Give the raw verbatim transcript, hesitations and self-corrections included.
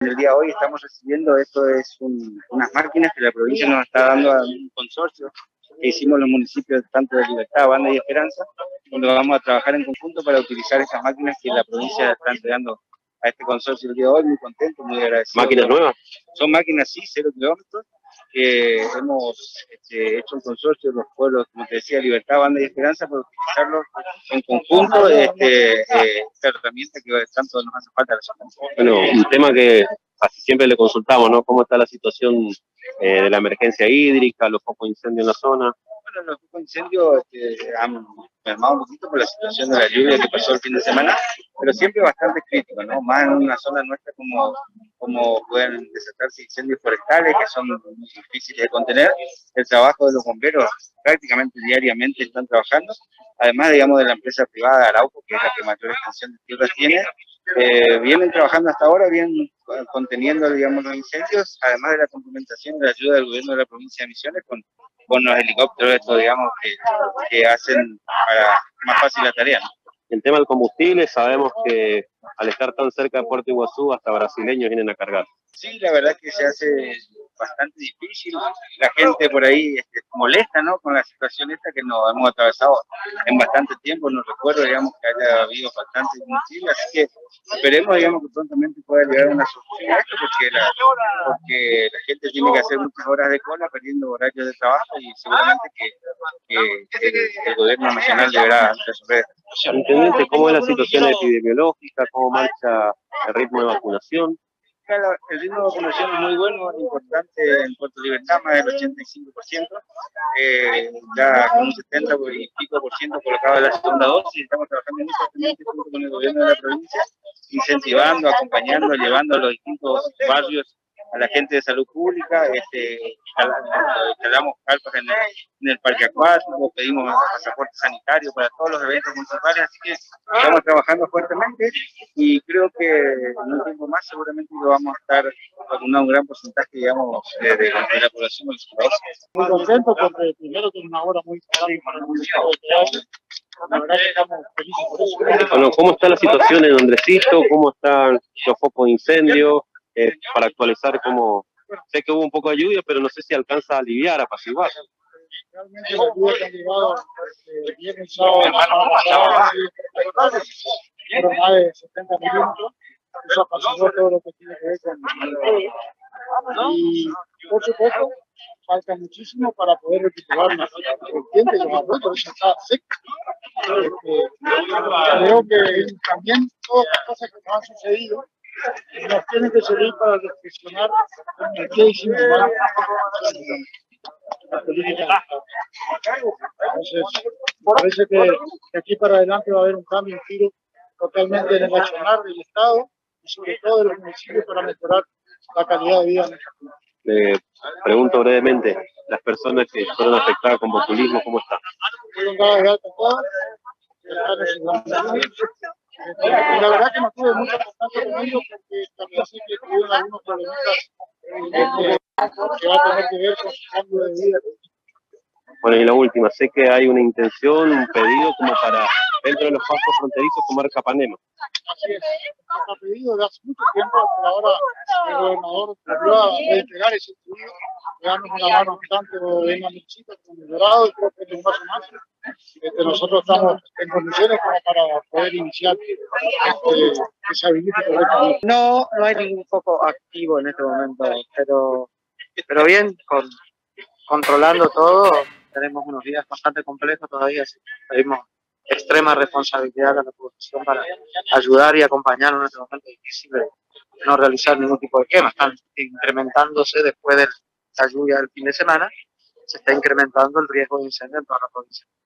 En el día de hoy estamos recibiendo, esto es un, unas máquinas que la provincia nos está dando a un consorcio que hicimos los municipios tanto de Libertad, Banda y Esperanza, donde vamos a trabajar en conjunto para utilizar estas máquinas que la provincia está entregando a este consorcio el día de hoy. Muy contento, muy agradecido. ¿Máquinas nuevas? Son máquinas, sí, cero kilómetros, que hemos este, hecho un consorcio de los pueblos, como te decía, Libertad, Banda y Esperanza, para utilizarlos en conjunto, este, eh, esta herramienta que tanto nos hace falta a la zona. Bueno, un tema que casi siempre le consultamos, ¿no? ¿Cómo está la situación eh, de la emergencia hídrica, los focos de incendio en la zona? Bueno, los focos de incendio este, han mermado un poquito por la situación de la lluvia que pasó el fin de semana, pero siempre bastante crítico, ¿no? Más en una zona nuestra como, como pueden desatarse incendios forestales que son muy difíciles de contener. El trabajo de los bomberos prácticamente diariamente están trabajando, además, digamos, de la empresa privada Arauco, que es la que mayor extensión de tierras tiene. Eh, vienen trabajando hasta ahora, bien conteniendo, digamos, los incendios, además de la complementación de la ayuda del gobierno de la provincia de Misiones con, con los helicópteros, estos, digamos, que, que hacen para más fácil la tarea, ¿no? El tema del combustible, sabemos que al estar tan cerca de Puerto Iguazú, hasta brasileños vienen a cargar. Sí, la verdad es que se hace bastante difícil. La gente por ahí este, molesta, ¿no? Con la situación esta que nos hemos atravesado en bastante tiempo. No recuerdo, digamos, que haya habido bastante combustible, así que esperemos, digamos, que prontamente pueda llegar a una solución a esto, porque la, porque la gente tiene que hacer muchas horas de cola, perdiendo horarios de trabajo, y seguramente que, que el, el gobierno nacional deberá resolver esta situación. Intendente, ¿cómo es la situación epidemiológica? ¿Cómo marcha el ritmo de vacunación? Claro, el ritmo de vacunación es muy bueno, es importante en Puerto Libertad, más del ochenta y cinco por ciento, eh, ya con un setenta y pico por ciento colocado en la segunda dosis. Estamos trabajando muy fuertemente junto con el gobierno de la provincia, incentivando, acompañando, llevando a los distintos barrios a la gente de salud pública. Este, instalamos carpas en el, en el parque acuático, pedimos pasaporte sanitario para todos los eventos municipales, así que estamos trabajando fuertemente y creo que en un tiempo más seguramente lo vamos a estar vacunando un gran porcentaje, digamos, de, de, de la población de los países. Muy contento porque primero que es una obra muy importante para el municipio de Teatro. La verdad que estamos felices por eso. Bueno, ¿cómo está la situación en Andresito? ¿Cómo están los focos de incendio? Eh, para actualizar, como sé que hubo un poco de lluvia, pero no sé si alcanza a aliviar, a apaciguar. Realmente la lluvia que han llegado eh, viernes, sábado, fueron más de setenta milímetros. Eso apaciguó todo lo que tiene que ver con el... Y por supuesto, falta muchísimo para poder recuperar la vertiente y los arroyos, eso está seco. Este, creo que también todas las cosas que nos han sucedido nos tienen que servir para reflexionar en qué hicimos mal la política. Entonces, parece que de aquí para adelante va a haber un cambio, un giro totalmente en el accionar del Estado y sobre todo de los municipios para mejorar la calidad de vida de nuestra gente. Le pregunto brevemente, las personas que fueron afectadas con botulismo, ¿cómo están? Fueron dadas de alta todas, están en su gran y la verdad que no tuve mucho contacto con ellos porque también sé que tuvieron algunos problemitas eh, que va a tener que ver con su cambio de vida. Bueno, y la última, sé que hay una intención, un pedido como para dentro de los pastos fronterizos tomar Capanema. Así es, está pedido de hace mucho tiempo, pero ahora el gobernador volvió a reiterar ese pedido, le damos una mano tanto en la Mechita como en el Dorado, y creo que en un paso más. Este, nosotros estamos en condiciones como para poder iniciar este, que se habilite correctamente. No, no hay ningún foco activo en este momento, pero, pero bien, con, controlando todo. Tenemos unos días bastante complejos todavía, así que pedimos extrema responsabilidad a la población para ayudar y acompañar en este momento difícil de no realizar ningún tipo de quema. Están incrementándose después de la lluvia del fin de semana, se está incrementando el riesgo de incendio en toda la provincia.